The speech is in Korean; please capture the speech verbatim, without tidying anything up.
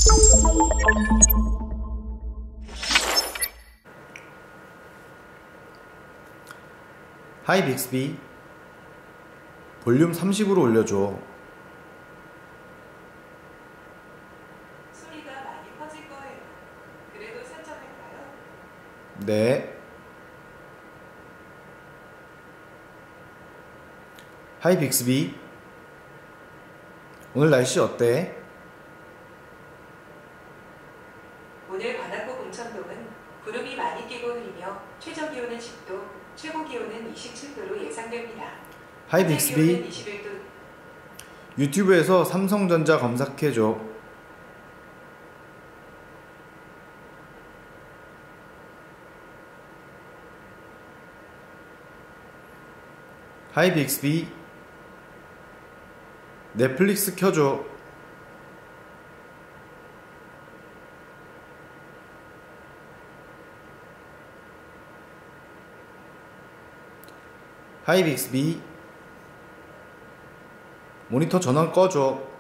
하이 빅스비, 볼륨 삼십으로 올려줘. 소리가 많이 커질 거예요. 그래도 설정할까요? 네. 하이 빅스비, 오늘 날씨 어때? 오늘 관악구 공천동은 구름이 많이 끼고 흐리며 최저 기온은 십 도, 최고 기온은 이십칠 도로 예상됩니다. 하이 빅스비, 이십일 도. 유튜브에서 삼성전자 검색해줘. 하이 빅스비, 넷플릭스 켜줘. 하이 빅스비, 모니터 전원 꺼줘.